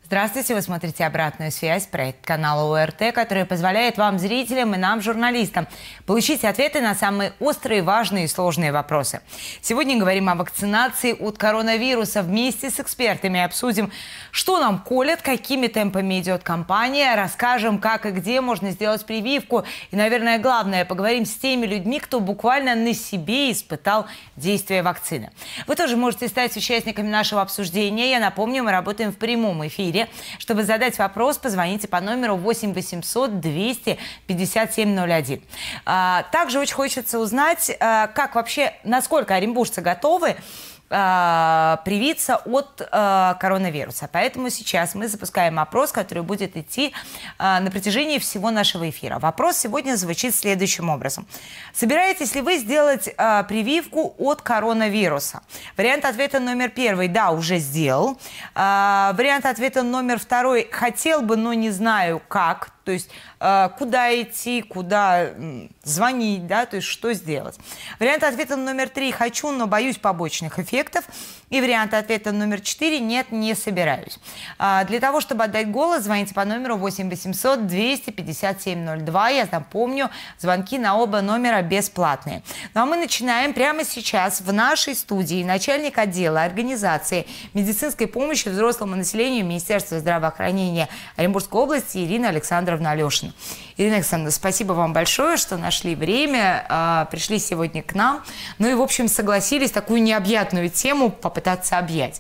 Здравствуйте, вы смотрите «Обратную связь», проект канала ОРТ, который позволяет вам, зрителям, и нам, журналистам, получить ответы на самые острые, важные и сложные вопросы. Сегодня говорим о вакцинации от коронавируса. Вместе с экспертами обсудим, что нам колят, какими темпами идет кампания, расскажем, как и где можно сделать прививку. И, наверное, главное, поговорим с теми людьми, кто буквально на себе испытал действие вакцины. Вы тоже можете стать участниками нашего обсуждения. Я напомню, мы работаем в прямом эфире. Чтобы задать вопрос, позвоните по номеру 8 800 257 01. Также очень хочется узнать, как вообще, насколько оренбуржцы готовы привиться от коронавируса. Поэтому сейчас мы запускаем опрос, который будет идти на протяжении всего нашего эфира. Вопрос сегодня звучит следующим образом. Собираетесь ли вы сделать прививку от коронавируса? Вариант ответа номер 1 – да, уже сделал. Вариант ответа номер 2 – хотел бы, но не знаю как. То есть куда идти, куда звонить, да, то есть что сделать. Вариант ответа номер 3 – хочу, но боюсь побочных эффектов. И вариант ответа номер 4 – нет, не собираюсь. Для того, чтобы отдать голос, звоните по номеру 8 800 257 02. Я напомню, звонки на оба номера бесплатные. Ну а мы начинаем прямо сейчас в нашей студии начальник отдела организации медицинской помощи взрослому населению Министерства здравоохранения Оренбургской области Ирина Александровна Алешина. Ирина Александровна, спасибо вам большое, что нашли время, пришли сегодня к нам. Ну и, в общем, согласились такую необъятную тему попытаться объять.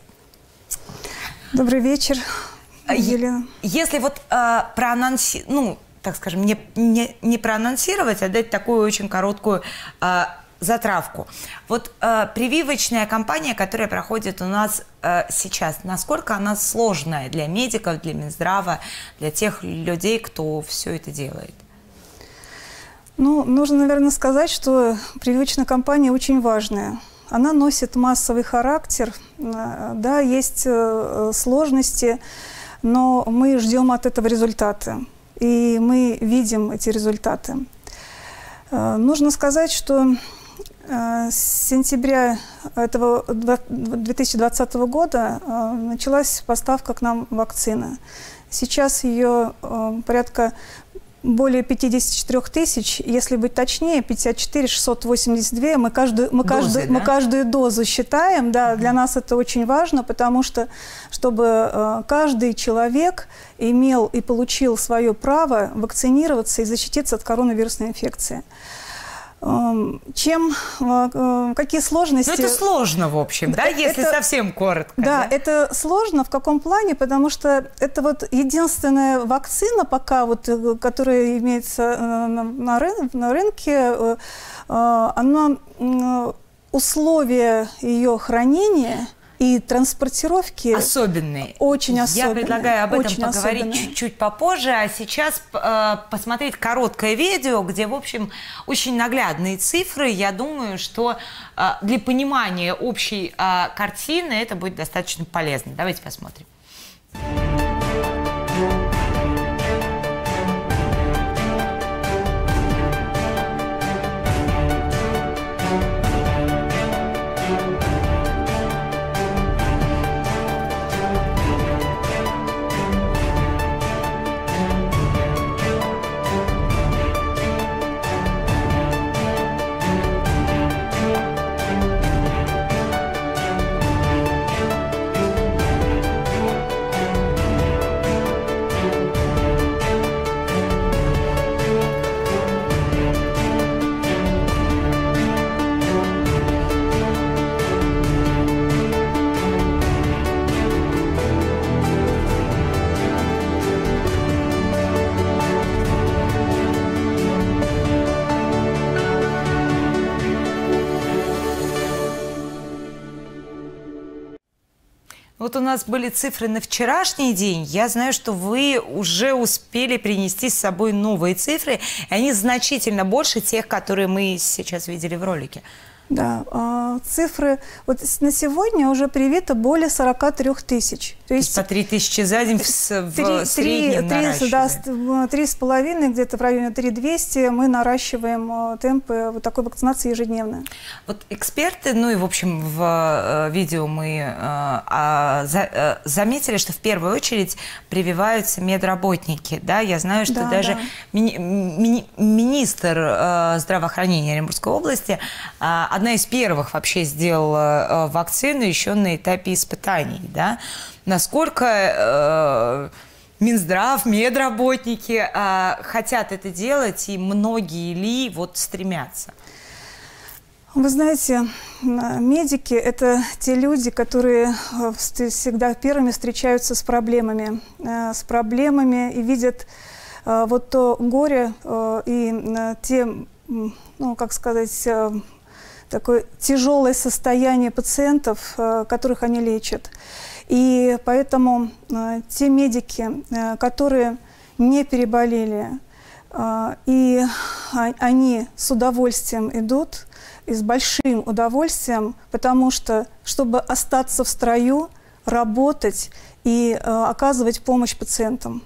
Добрый вечер, Елена. Если вот проанонсировать, ну, так скажем, не проанонсировать, а дать такую очень короткую затравку. Вот прививочная кампания, которая проходит у нас сейчас, насколько она сложная для медиков, для Минздрава, для тех людей, кто все это делает? Ну, нужно, наверное, сказать, что прививочная кампания очень важная. Она носит массовый характер, да, есть сложности, но мы ждем от этого результата, и мы видим эти результаты. Нужно сказать, что с сентября этого 2020 года началась поставка к нам вакцины. Сейчас ее порядка более 54 тысяч, если быть точнее, 54 682. Мы каждую дозу считаем. Да, для нас это очень важно, потому что, чтобы каждый человек имел и получил свое право вакцинироваться и защититься от коронавирусной инфекции. Какие сложности? Ну, это сложно, в общем, да, если совсем коротко. Да, это сложно. В каком плане? Потому что это вот единственная вакцина пока, вот, которая имеется на рынке, она, условия ее хранения и транспортировки особенные. Очень особенные. Я предлагаю об этом поговорить чуть-чуть попозже, а сейчас посмотреть короткое видео, где, в общем, очень наглядные цифры. Я думаю, что для понимания общей картины это будет достаточно полезно. Давайте посмотрим. Вот у нас были цифры на вчерашний день. Я знаю, что вы уже успели принести с собой новые цифры. И они значительно больше тех, которые мы сейчас видели в ролике. Да, цифры. Вот на сегодня уже привито более 43 тысяч. То есть по 3 тысячи за день в среднем наращиваем. Да, 3,5, где-то в районе 3200 мы наращиваем темпы вот такой вакцинации ежедневно. Вот эксперты, ну и в общем в видео мы заметили, что в первую очередь прививаются медработники. Да? Я знаю, что даже министр здравоохранения Оренбургской области одна из первых вообще сделала вакцину еще на этапе испытаний. Да? Насколько Минздрав, медработники хотят это делать, и многие ли вот стремятся? Вы знаете, медики – это те люди, которые всегда первыми встречаются с проблемами и видят вот то горе и те, ну, как сказать, такое тяжелое состояние пациентов, которых они лечат. И поэтому те медики, которые не переболели, и они с удовольствием идут, и с большим удовольствием, потому что, чтобы остаться в строю, работать и оказывать помощь пациентам.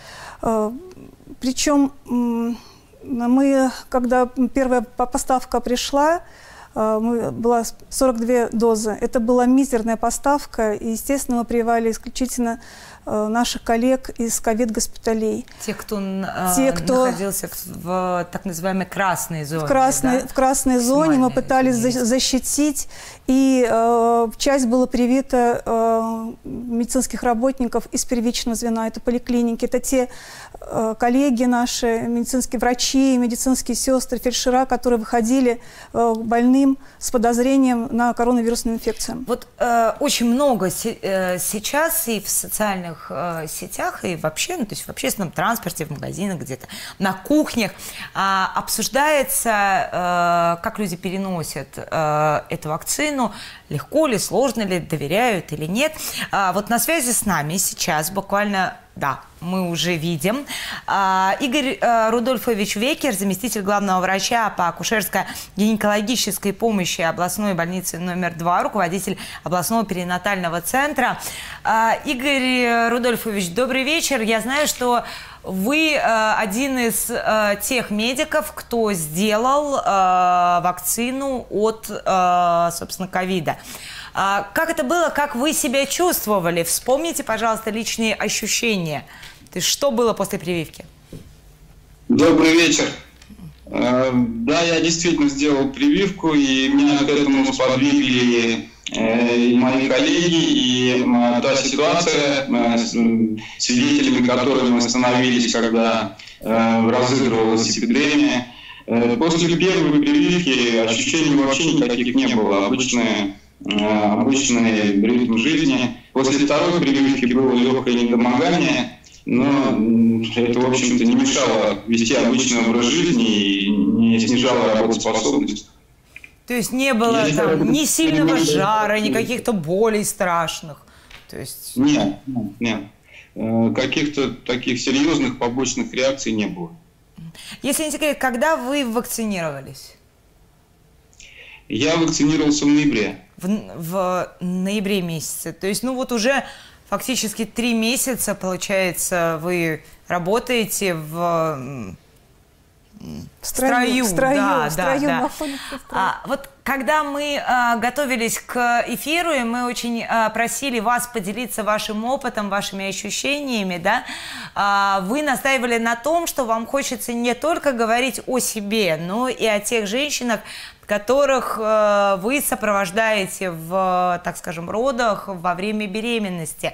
Причем мы, когда первая поставка пришла, была 42 дозы. Это была мизерная поставка, и, естественно, мы прививали исключительно наших коллег из ковид-госпиталей. Те, кто находился в так называемой красной зоне. В красной зоне мы пытались защитить, и часть была привита медицинских работников из первичного звена, это поликлиники, это те коллеги наши, медицинские врачи, медицинские сестры, фельдшера, которые выходили больным с подозрением на коронавирусную инфекцию. Вот очень много сейчас и в социальных сетях, и вообще, ну, то есть в общественном транспорте, в магазинах, где-то на кухнях обсуждается, как люди переносят эту вакцину, легко ли, сложно ли, доверяют или нет. Вот на связи с нами сейчас буквально, да, мы уже видим, Игорь Рудольфович Векер, заместитель главного врача по акушерско-гинекологической помощи областной больницы номер 2, руководитель областного перинатального центра. Игорь Рудольфович, добрый вечер. Я знаю, что вы один из тех медиков, кто сделал вакцину от, собственно, ковида. Как это было, как вы себя чувствовали? Вспомните, пожалуйста, личные ощущения. То есть, что было после прививки? Добрый вечер. Да, я действительно сделал прививку, и меня к этому сподвигли мои коллеги, и та ситуация, свидетелями которой мы становились, когда разыгрывалась эпидемия. После первой прививки ощущений вообще никаких не было. Обычный ритм жизни. После второй прививки было легкое недомогание, но это, в общем-то, не мешало вести обычный образ жизни и не снижало работоспособность. То есть не было там ни сильного жара, ни каких-то болей страшных? То есть... Нет. Каких-то таких серьезных побочных реакций не было. Если не секрет, когда вы вакцинировались? Я вакцинировался в ноябре. В ноябре месяце. То есть, ну вот уже фактически 3 месяца, получается, вы работаете в строю. Вот когда мы готовились к эфиру, и мы очень просили вас поделиться вашим опытом, вашими ощущениями, да, вы настаивали на том, что вам хочется не только говорить о себе, но и о тех женщинах, которых вы сопровождаете в, так скажем, родах во время беременности.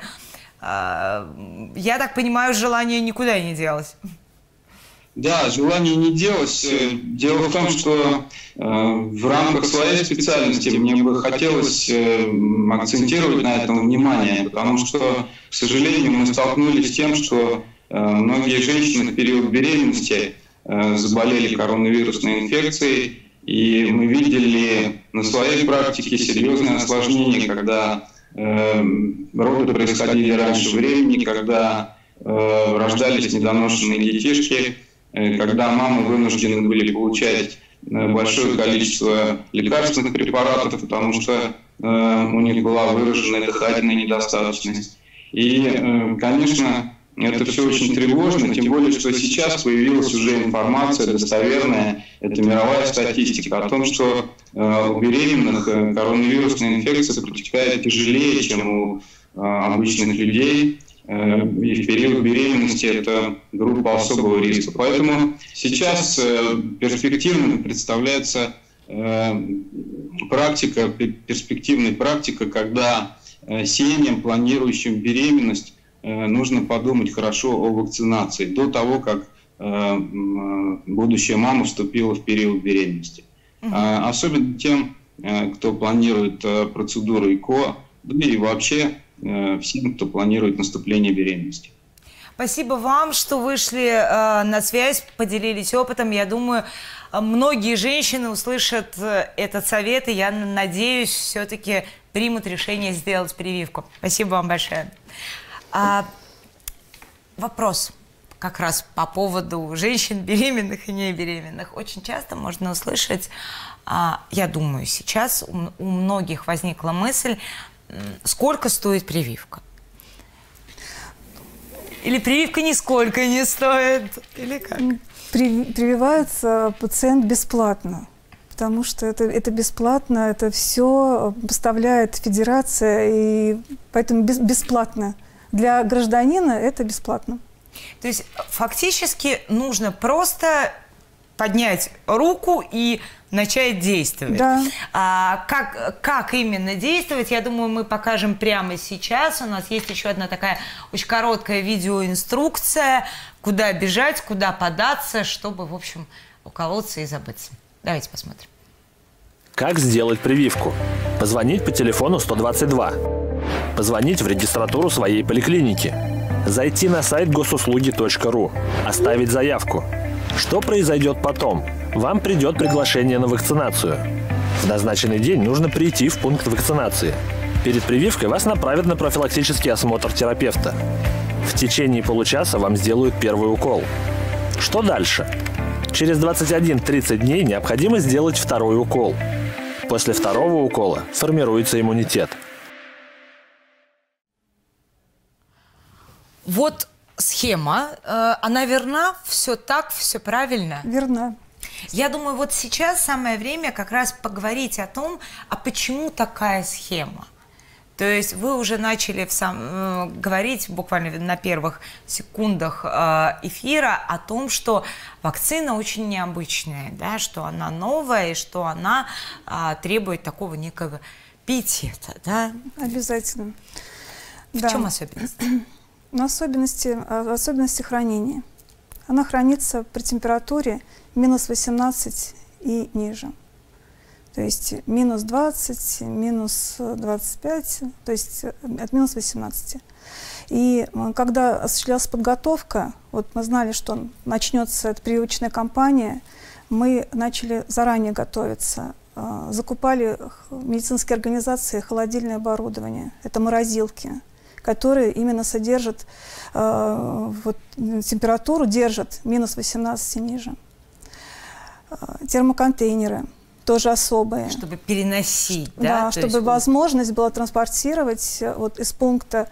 Я так понимаю, желание никуда не делось. Да, желание не делось. Дело в том, что в рамках своей специальности мне бы хотелось акцентировать на этом внимание, потому что, к сожалению, мы столкнулись с тем, что многие женщины в период беременности заболели коронавирусной инфекцией, и мы видели на своей практике серьезные осложнения, когда роды происходили раньше времени, когда рождались недоношенные детишки, когда мамы вынуждены были получать большое количество лекарственных препаратов, потому что у них была выраженная дыхательная недостаточность. И, конечно, это все очень тревожно, тем более, что сейчас появилась уже информация достоверная, это мировая статистика, о том, что у беременных коронавирусная инфекция протекает тяжелее, чем у обычных людей. И в период беременности это группа особого риска. Поэтому сейчас перспективно представляется перспективная практика, когда семьям, планирующим беременность, нужно подумать хорошо о вакцинации до того, как будущая мама вступила в период беременности. Особенно тем, кто планирует процедуру ЭКО, да и вообще всем, кто планирует наступление беременности. Спасибо вам, что вышли на связь, поделились опытом. Я думаю, многие женщины услышат этот совет, и я надеюсь, все-таки примут решение сделать прививку. Спасибо вам большое. Вопрос как раз по поводу женщин беременных и не беременных. Очень часто можно услышать, я думаю, сейчас у многих возникла мысль, сколько стоит прививка? Или прививка нисколько не стоит? Или как? Прививается пациент бесплатно, потому что это бесплатно, это все поставляет федерация, и поэтому бесплатно. Для гражданина это бесплатно. То есть фактически нужно просто поднять руку и начать действовать. Да. Как именно действовать, я думаю, мы покажем прямо сейчас. У нас есть еще одна такая очень короткая видеоинструкция, куда бежать, куда податься, чтобы, в общем, уколоться и забыться. Давайте посмотрим. Как сделать прививку? Позвонить по телефону 122. Позвонить в регистратуру своей поликлиники. Зайти на сайт госуслуги.ру. Оставить заявку. Что произойдет потом? Вам придет приглашение на вакцинацию. В назначенный день нужно прийти в пункт вакцинации. Перед прививкой вас направят на профилактический осмотр терапевта. В течение получаса вам сделают первый укол. Что дальше? Через 21-30 дней необходимо сделать второй укол. После второго укола формируется иммунитет. Вот схема, она верна? Все так, все правильно? Верно. Я думаю, вот сейчас самое время как раз поговорить о том, а почему такая схема? То есть вы уже начали говорить буквально на первых секундах эфира о том, что вакцина очень необычная, да, что она новая и что она требует такого некого пиетета. Да? Обязательно. В чем особенность? Особенности хранения. Она хранится при температуре минус 18 и ниже. То есть минус 20, минус 25, то есть от минус 18. И когда осуществлялась подготовка, вот мы знали, что начнется эта прививочная кампания, мы начали заранее готовиться. Закупали медицинские организации холодильное оборудование, это морозилки, которые именно содержат, температуру держат минус 18 и ниже. Термоконтейнеры тоже особые. Чтобы переносить, да? Да, чтобы возможность была транспортировать из пункта,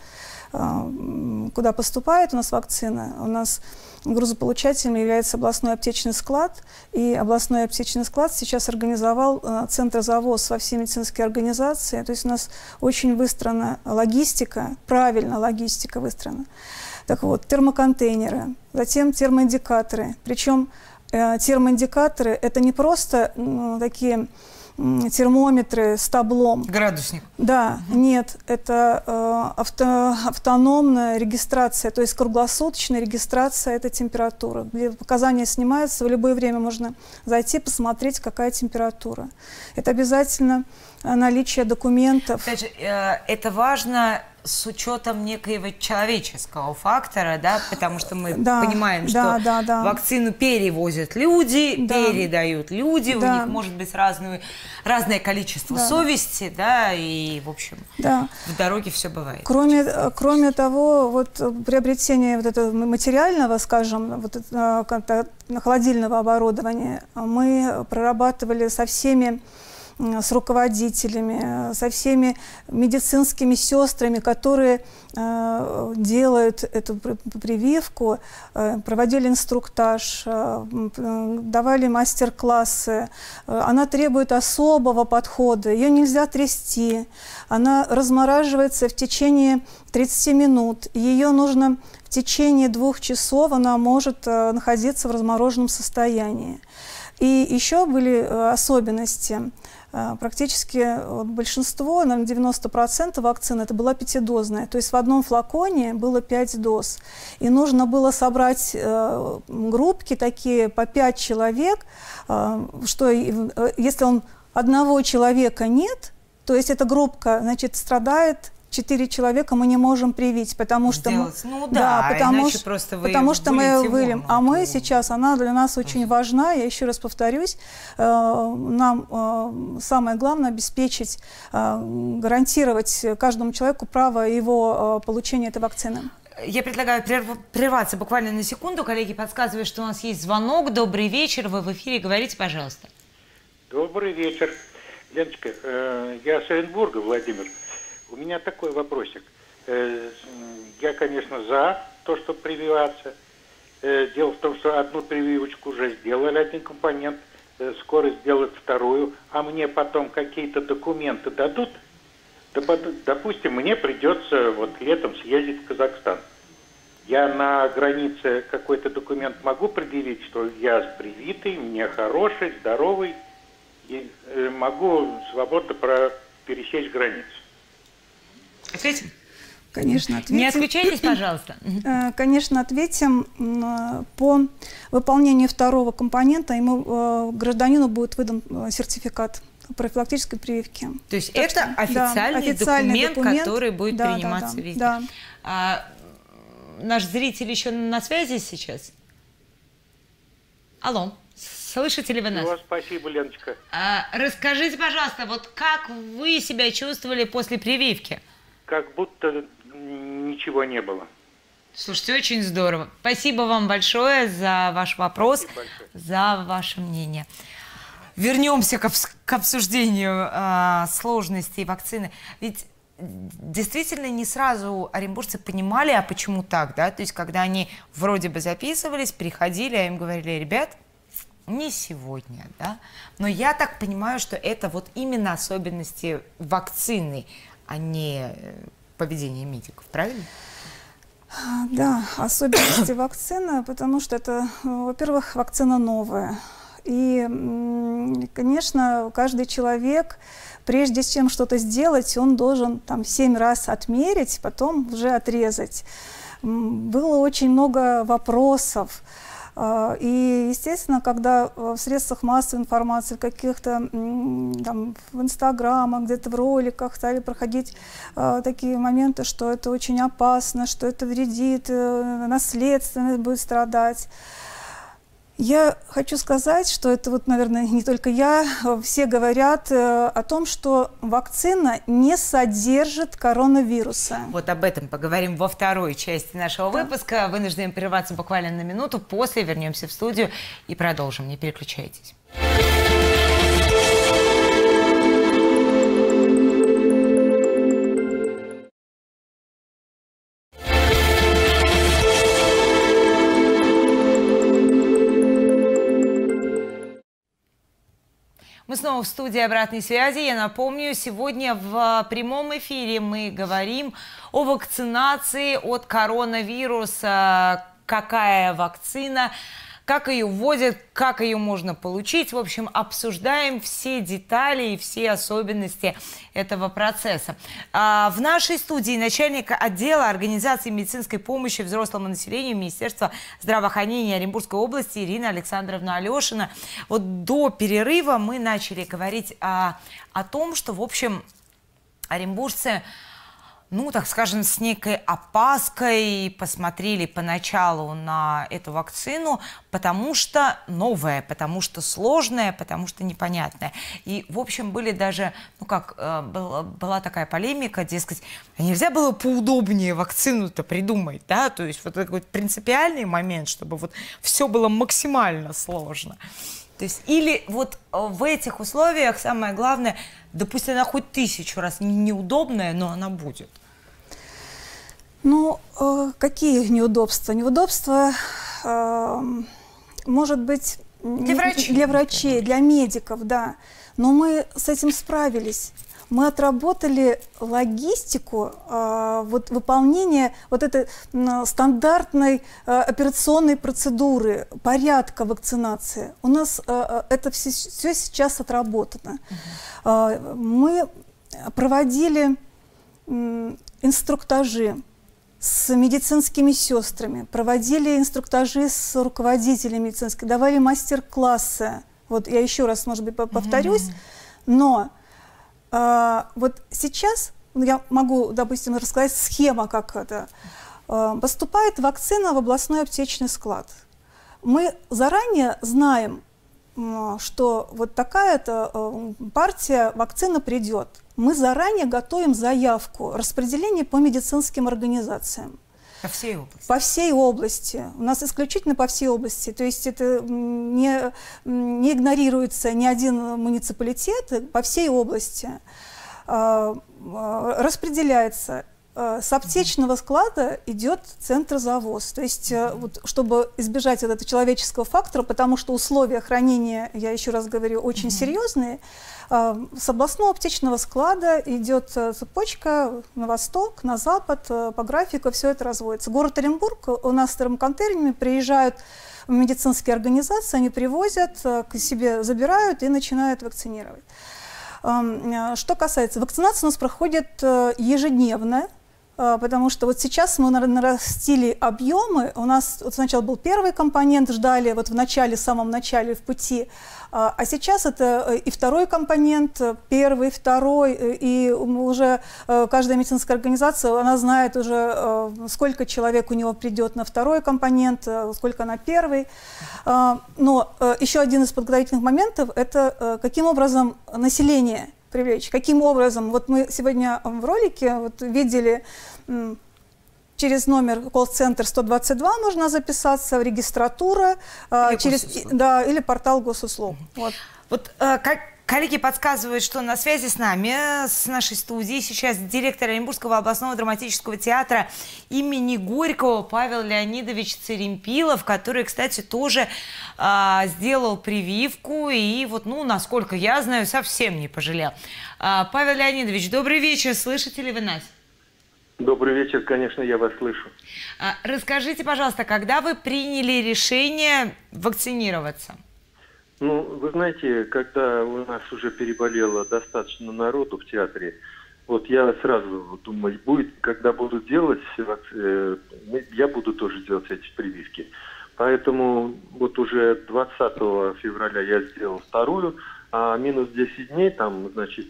куда поступает у нас вакцина. У нас грузополучателем является областной аптечный склад, и областной аптечный склад сейчас организовал центр-завоз во все медицинские организации. То есть у нас очень выстроена логистика, правильно логистика выстроена. Так вот, термоконтейнеры, затем термоиндикаторы. Причем термоиндикаторы – это не просто такие термометры с таблом. Градусник. Да, нет, это автономная регистрация, то есть круглосуточная регистрация этой температуры, где показания снимаются, в любое время можно зайти, посмотреть, какая температура. Это обязательно наличие документов. Опять же, это важно с учетом некоего человеческого фактора, да, потому что мы понимаем, что вакцину перевозят люди, передают люди, у них может быть разное количество совести, да, и, в общем, в дороге все бывает. Кроме того, вот приобретение вот этого материального, скажем, вот холодильного оборудования мы прорабатывали со всеми, с руководителями, со всеми медицинскими сестрами, которые делают эту прививку, проводили инструктаж, давали мастер-классы. Она требует особого подхода, ее нельзя трясти, она размораживается в течение 30 минут, ее нужно в течение 2 часов, она может находиться в размороженном состоянии. И еще были особенности. Практически большинство, наверное, 90% вакцины, это была 5-дозная. То есть в одном флаконе было 5 доз. И нужно было собрать группки такие по 5 человек, что если одного человека нет, то есть эта группа, значит, страдает, 4 человека мы не можем привить, потому что мы выльем. А мы сейчас, она для нас очень важна. Я еще раз повторюсь, нам самое главное обеспечить, гарантировать каждому человеку право его получения этой вакцины. Я предлагаю прерваться буквально на секунду. Коллеги подсказывают, что у нас есть звонок. Добрый вечер, вы в эфире, говорите, пожалуйста. Добрый вечер. Леночка, я с Оренбурга, Владимир. У меня такой вопросик. Я, конечно, за то, чтобы прививаться. Дело в том, что одну прививочку уже сделали, один компонент, скоро сделают вторую, а мне потом какие-то документы дадут. Допустим, мне придется вот летом съездить в Казахстан. Я на границе какой-то документ могу предъявить, что я привитый, мне хороший, здоровый, и могу свободно пересечь границу. Ответим? Конечно, ответим. Не отключайтесь, пожалуйста. Конечно, ответим. По выполнению второго компонента гражданину будет выдан сертификат профилактической прививки. То есть это официальный документ, который будет приниматься везде. Наш зритель еще на связи сейчас? Алло. Слышите ли вы нас? Спасибо, Леночка. Расскажите, пожалуйста, вот как вы себя чувствовали после прививки? Как будто ничего не было. Слушайте, очень здорово. Спасибо вам большое за ваш вопрос, за ваше мнение. Вернемся к обсуждению сложностей вакцины. Ведь действительно не сразу оренбуржцы понимали, а почему так, да? То есть когда они вроде бы записывались, приходили, а им говорили: ребят, не сегодня, да? Но я так понимаю, что это вот именно особенности вакцины, а не поведение медиков, правильно? Да, особенности вакцины, потому что это, во-первых, вакцина новая. И, конечно, каждый человек, прежде чем что-то сделать, он должен там 7 раз отмерить, потом уже отрезать. Было очень много вопросов. И, естественно, когда в средствах массовой информации, в каких-то там в Инстаграмах, где-то в роликах стали проходить такие моменты, что это очень опасно, что это вредит, наследственность будет страдать. Я хочу сказать, что это вот, наверное, не только я, все говорят о том, что вакцина не содержит коронавируса. Вот об этом поговорим во второй части нашего выпуска. Вынуждены прерваться буквально на минуту. После вернемся в студию и продолжим. Не переключайтесь. Мы снова в студии обратной связи. Я напомню, сегодня в прямом эфире мы говорим о вакцинации от коронавируса. Какая вакцина, как ее вводят, как ее можно получить. В общем, обсуждаем все детали и все особенности этого процесса. В нашей студии начальник отдела организации медицинской помощи взрослому населению Министерства здравоохранения Оренбургской области Ирина Александровна Алешина. Вот до перерыва мы начали говорить о том, что, в общем, оренбуржцы ну, так скажем, с некой опаской посмотрели поначалу на эту вакцину, потому что новая, потому что сложная, потому что непонятная. И, в общем, были даже, ну как, была такая полемика, дескать, а нельзя было поудобнее вакцину-то придумать, да? То есть вот такой принципиальный момент, чтобы вот все было максимально сложно. То есть, или вот в этих условиях самое главное, да пусть она хоть 1000 раз неудобная, но она будет. Ну, какие неудобства? Неудобства, может быть, для врачей, для медиков, да. Но мы с этим справились. Мы отработали логистику вот, выполнения вот этой стандартной операционной процедуры, порядка вакцинации. У нас это все сейчас отработано. Мы проводили инструктажи с медицинскими сестрами, проводили инструктажи с руководителями медицинских, давали мастер-классы. Вот я еще раз, может быть, повторюсь, но вот сейчас я могу, допустим, рассказать схема, как это. Поступает вакцина в областной аптечный склад. Мы заранее знаем, что вот такая-то партия вакцины придет. Мы заранее готовим заявку, распределение по медицинским организациям. По всей области? По всей области. У нас исключительно по всей области. То есть это не игнорируется ни один муниципалитет, по всей области. Распределяется. С аптечного склада идет центрозавоз. То есть, вот, чтобы избежать вот этого человеческого фактора, потому что условия хранения, я еще раз говорю, очень серьезные, с областного аптечного склада идет цепочка на восток, на запад, по графику все это разводится. Город Оренбург, у нас с контейнерами приезжают медицинские организации, они привозят, к себе забирают и начинают вакцинировать. Что касается вакцинации, у нас проходит ежедневно, потому что вот сейчас мы нарастили объемы. У нас вот сначала был первый компонент, ждали вот в начале, в самом начале, в пути, а сейчас это и второй компонент, первый, второй, и уже каждая медицинская организация, она знает уже, сколько человек у него придет на второй компонент, сколько на первый. Но еще один из подготовительных моментов – это каким образом население привлечь. Каким образом? Вот мы сегодня в ролике вот видели, через номер колл-центр 122 можно записаться, в регистратура, или портал госуслуг. Вот коллеги подсказывают, что на связи с нами, с нашей студией, сейчас директор Оренбургского областного драматического театра имени Горького Павел Леонидович Церемпилов, который, кстати, тоже сделал прививку и вот, ну, насколько я знаю, совсем не пожалел. Павел Леонидович, добрый вечер, слышите ли вы нас? Добрый вечер, конечно, я вас слышу. Расскажите, пожалуйста, когда вы приняли решение вакцинироваться? Ну, вы знаете, когда у нас уже переболело достаточно народу в театре, вот я сразу думаю, когда будут делать, я буду тоже делать эти прививки. Поэтому вот уже 20 февраля я сделал вторую, а минус 10 дней там, значит,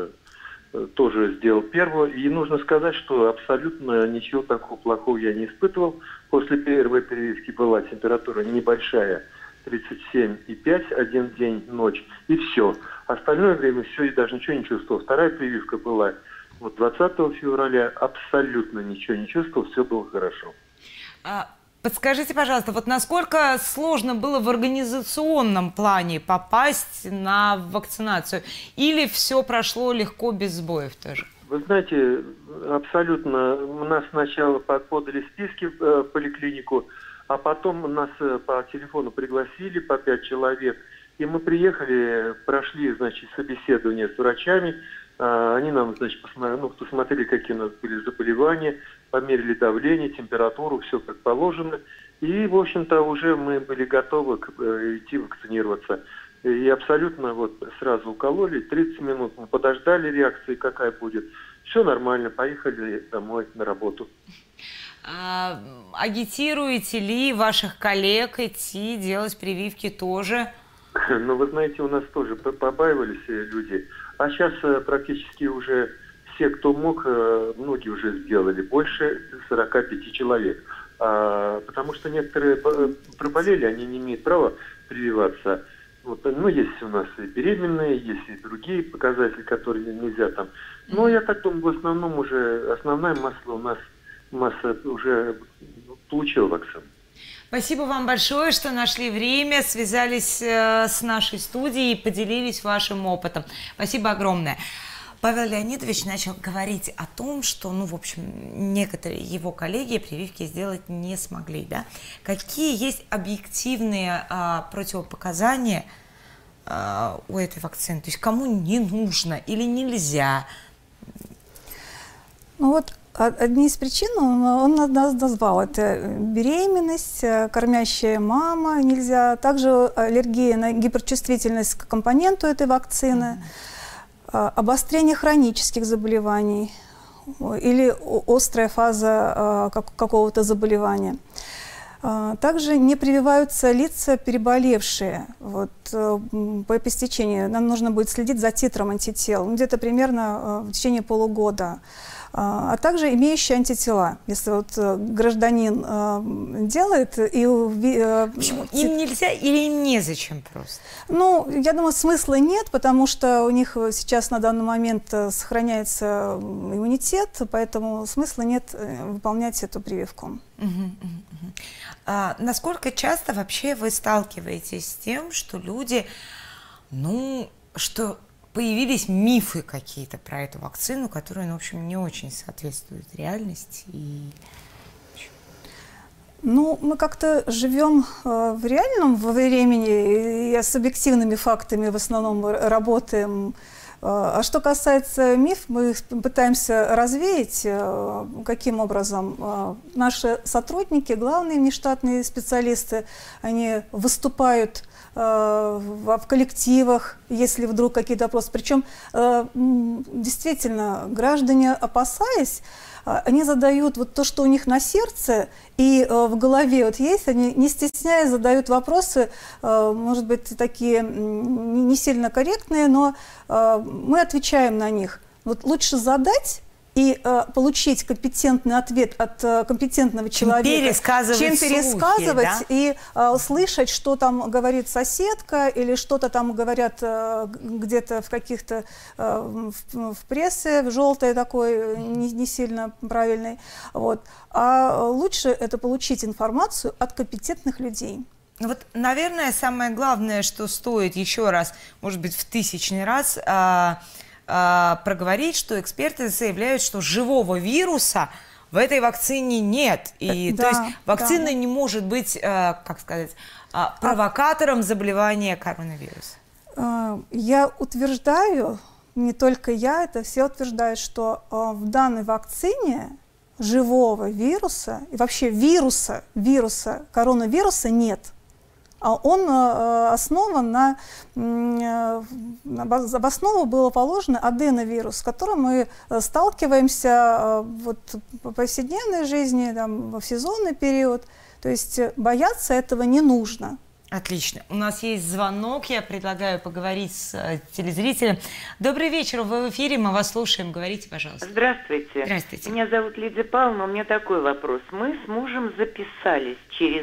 тоже сделал первую. И нужно сказать, что абсолютно ничего такого плохого я не испытывал. После первой прививки была температура небольшая, 37,5, один день, ночь, и все. Остальное время все, и даже ничего не чувствовал. Вторая прививка была вот 20 февраля, абсолютно ничего не чувствовал, все было хорошо. Подскажите, пожалуйста, вот насколько сложно было в организационном плане попасть на вакцинацию? Или все прошло легко, без сбоев тоже? Вы знаете, абсолютно. У нас сначала подали списки в поликлинику, а потом нас по телефону пригласили по 5 человек. И мы приехали, прошли, значит, собеседование с врачами. Они нам, значит, посмотрели, какие у нас были заболевания, померили давление, температуру, все как положено. И, в общем-то, уже мы были готовы идти вакцинироваться. И абсолютно вот сразу укололи, 30 минут мы подождали реакции, какая будет. Все нормально, поехали домой на работу. Агитируете ли ваших коллег идти делать прививки тоже? Ну, вы знаете, у нас тоже побаивались люди. А сейчас практически уже все, кто мог, многие уже сделали, больше 45 человек. Потому что некоторые проболели, они не имеют права прививаться. Вот, ну, есть у нас и беременные, есть и другие показатели, которые нельзя там. Но я так думаю, в основном уже основная масса уже получила вакцину. Спасибо вам большое, что нашли время, связались с нашей студией и поделились вашим опытом. Спасибо огромное. Павел Леонидович начал говорить о том, что, ну, в общем, некоторые его коллеги прививки сделать не смогли, да? Какие есть объективные противопоказания у этой вакцины? То есть кому не нужно или нельзя? Ну вот одни из причин он назвал. Это беременность, кормящая мама нельзя, также аллергия на гиперчувствительность к компоненту этой вакцины, обострение хронических заболеваний или острая фаза какого-то заболевания. Также не прививаются лица, переболевшие. Вот, по истечении нам нужно будет следить за титром антител, где-то примерно в течение полугода. А также имеющие антитела. Если вот гражданин делает и... Почему? Им нельзя или им незачем просто? Ну, я думаю, смысла нет, потому что у них сейчас на данный момент сохраняется иммунитет, поэтому смысла нет выполнять эту прививку. Насколько часто вообще вы сталкиваетесь с тем, что люди, ну, что появились мифы какие-то про эту вакцину, которые, ну, в общем, не очень соответствуют реальности? Ну, мы как-то живем в реальном времени и с объективными фактами в основном работаем. А что касается миф, мы их пытаемся развеять. Каким образом? Наши сотрудники, главные внештатные специалисты, они выступают в коллективах, если вдруг какие-то вопросы. Причем, действительно, граждане, опасаясь, они задают вот то, что у них на сердце и в голове вот есть, они, не стесняясь, задают вопросы, может быть, такие не сильно корректные, но мы отвечаем на них. Вот лучше задать и получить компетентный ответ от компетентного человека, чем пересказывать слухи, да? И слышать, что там говорит соседка или что-то там говорят где-то в каких-то в прессе, в желтой такой, не сильно правильной. Вот. А лучше это получить информацию от компетентных людей. Вот, наверное, самое главное, что стоит еще раз, может быть, в 1000-й раз проговорить, что эксперты заявляют, что живого вируса в этой вакцине нет. И, да, то есть вакцина не может быть, как сказать, провокатором заболевания коронавируса. Я утверждаю, не только я, это все утверждают, что в данной вакцине живого вируса и вообще вируса коронавируса нет. А он основан в основу было положено аденовирус, с которым мы сталкиваемся вот, в повседневной жизни, там, в сезонный период. То есть бояться этого не нужно. Отлично. У нас есть звонок, я предлагаю поговорить с телезрителем. Добрый вечер, вы в эфире, мы вас слушаем. Говорите, пожалуйста. Здравствуйте. Здравствуйте. Меня зовут Лидия Павловна, у меня такой вопрос. Мы с мужем записались через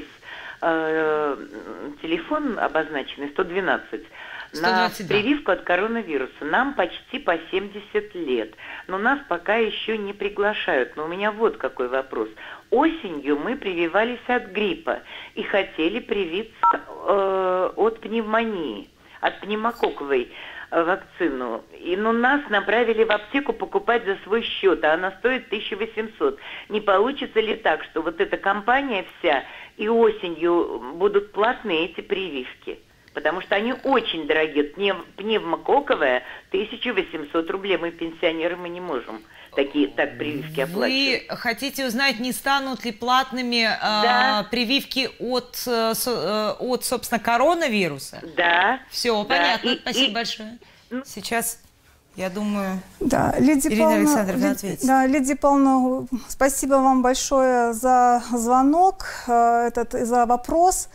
телефон обозначенный 112 на прививку от коронавируса. Нам почти по 70 лет, но нас пока еще не приглашают. Но у меня вот какой вопрос. Осенью мы прививались от гриппа и хотели привиться от пневмонии, от пневмококковой вакцину. Но нас направили в аптеку покупать за свой счет, а она стоит 1800. Не получится ли так, что вот эта компания вся и осенью будут платные эти прививки? Потому что они очень дорогие. Пневмококковая 1800 рублей. Мы, пенсионеры, мы не можем так прививки оплачивать. Вы хотите узнать, не станут ли платными прививки от, собственно, коронавируса? Да. Все, понятно. Спасибо большое. Сейчас, я думаю, да, Ирина Александровна ответит. Да, Лидия Павловна, спасибо вам большое за звонок, за вопрос.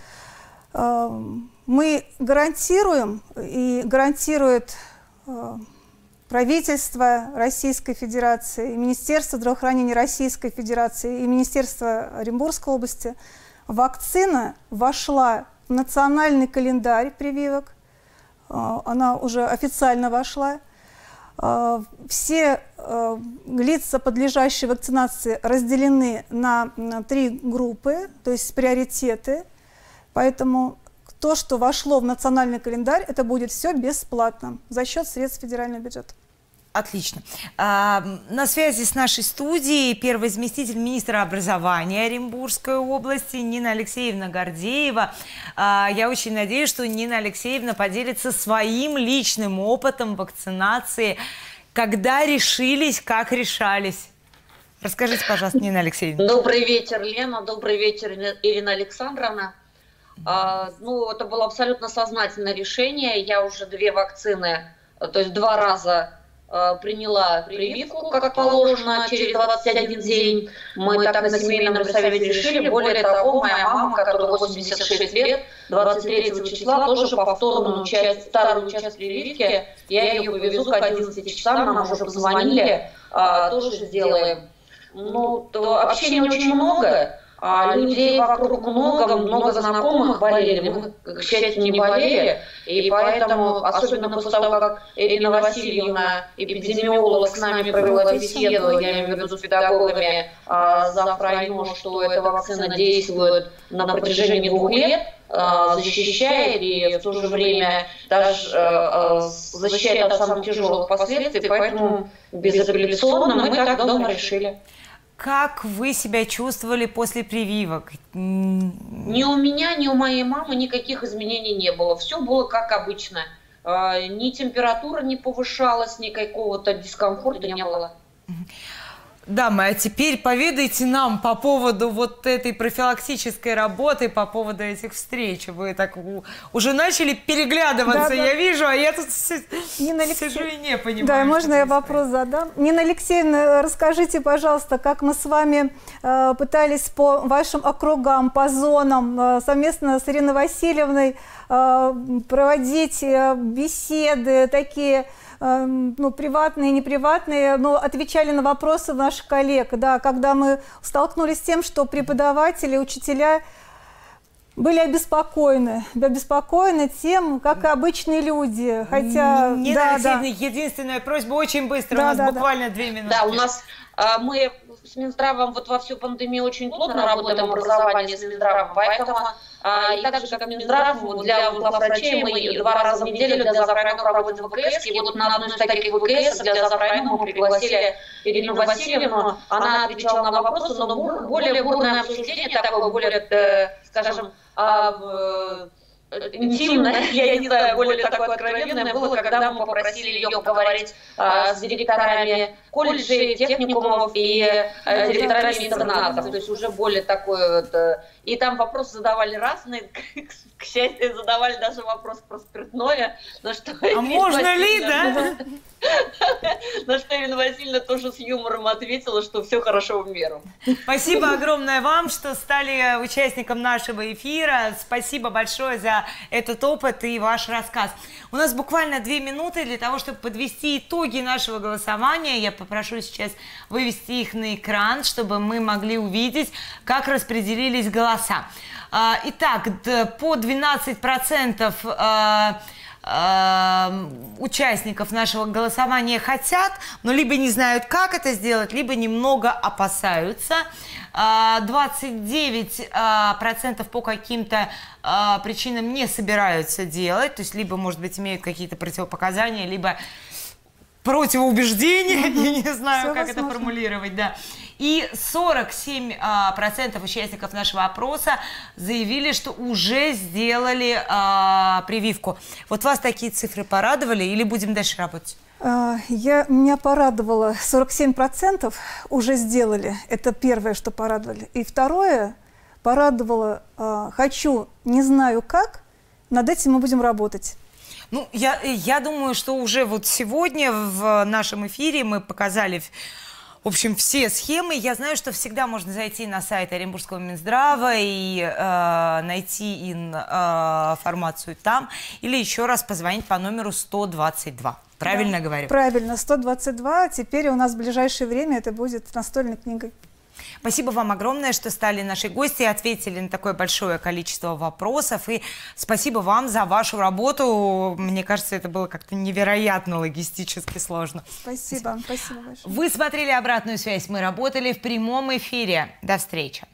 Мы гарантируем и гарантирует правительство Российской Федерации, Министерство здравоохранения Российской Федерации и Министерство Оренбургской области, вакцина вошла в национальный календарь прививок, она уже официально вошла. Все лица, подлежащие вакцинации, разделены на 3 группы, то есть приоритеты. Поэтому то, что вошло в национальный календарь, это будет все бесплатно за счет средств федерального бюджета. Отлично. На связи с нашей студией первый заместитель министра образования Оренбургской области Нина Алексеевна Гордеева. Я очень надеюсь, что Нина Алексеевна поделится своим личным опытом вакцинации. Когда решились, как решались? Расскажите, пожалуйста, Нина Алексеевна. Добрый вечер, Лена. Добрый вечер, Ирина Александровна. Это было абсолютно сознательное решение. Я уже 2 вакцины, то есть 2 раза приняла прививку, как положено, через 21 день. Мы так на семейном совете решили. Более того, моя мама, которой 86 лет, 23 числа тоже повторную вторую часть прививки. Я ее повезу к 11 часам, нам уже позвонили, тоже сделаем. Общения очень много. Людей вокруг много знакомых болели, мы, к счастью, не болели, и поэтому, особенно после того, как Ирина Васильевна, эпидемиолог, с нами провела беседу, я имею в виду с педагогами, за пройму, что эта вакцина действует на протяжении 2 лет, защищает и в то же время даже защищает от самых тяжелых последствий, поэтому безапелляционно мы так дома решили. Как вы себя чувствовали после прививок? Ни у меня, ни у моей мамы никаких изменений не было. Все было как обычно. Ни температура не повышалась, ни какого-то дискомфорта не было. Дамы, а теперь поведайте нам по поводу вот этой профилактической работы, по поводу этих встреч. Вы так уже начали переглядываться, да. Я вижу, а я тут сижу и не понимаю. Да, можно я вопрос задам? Нина Алексеевна, расскажите, пожалуйста, как мы с вами пытались по вашим округам, по зонам, совместно с Ириной Васильевной проводить беседы такие, приватные, неприватные, но отвечали на вопросы наших коллег, да, когда мы столкнулись с тем, что преподаватели, учителя были обеспокоены тем, как и обычные люди, хотя... Единственная просьба, очень быстро, у нас буквально 2 минуты. Да, у нас мы с Минздравом во всю пандемию очень плотно работаем, образование с Минздравом, поэтому и так же, как Минздрав, для главврачей мы 2 раза в неделю для заврайма проводим ВКС, и вот на одной из таких ВКС для заврайма мы пригласили Ирину Васильевну, она отвечала на вопросы, но более бурное обсуждение такое, более, скажем, интимное, я не знаю, более такое откровенное было, когда мы попросили ее поговорить с директорами колледжей, техникумов и директорами интернатов, то есть уже более такое вот... И там вопросы задавали разные, к счастью, задавали даже вопрос про спиртное. Можно ли, да? На что Ирина Васильевна тоже с юмором ответила, что все хорошо в меру. Спасибо огромное вам, что стали участником нашего эфира. Спасибо большое за этот опыт и ваш рассказ. У нас буквально 2 минуты для того, чтобы подвести итоги нашего голосования. Я попрошу сейчас вывести их на экран, чтобы мы могли увидеть, как распределились голоса. Итак, по 12% участников нашего голосования хотят, но либо не знают, как это сделать, либо немного опасаются. 29% по каким-то причинам не собираются делать, то есть либо, может быть, имеют какие-то противопоказания, либо противоубеждения, я не знаю, как это формулировать, да. И 47% участников нашего опроса заявили, что уже сделали прививку. Вот вас такие цифры порадовали или будем дальше работать? Меня порадовало, 47% уже сделали. Это первое, что порадовали. И второе, порадовало, хочу, не знаю как, над этим мы будем работать. Ну, я думаю, что уже вот сегодня в нашем эфире мы показали В общем, все схемы. Я знаю, что всегда можно зайти на сайт Оренбургского Минздрава и найти информацию там, или еще раз позвонить по номеру 122. Правильно говорю? Правильно, 122. Теперь у нас в ближайшее время это будет настольной книгой. Спасибо вам огромное, что стали нашей гостьей, ответили на такое большое количество вопросов. И спасибо вам за вашу работу. Мне кажется, это было как-то невероятно логистически сложно. Спасибо большое. Вы смотрели «Обратную связь». Мы работали в прямом эфире. До встречи.